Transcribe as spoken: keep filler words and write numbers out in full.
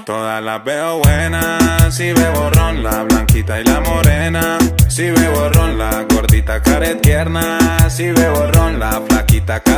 Todas las veo buenas, si bebo ron, la blanquita y la morena. Si bebo ron, la gordita care tierna. Si bebo ron, la flaquita care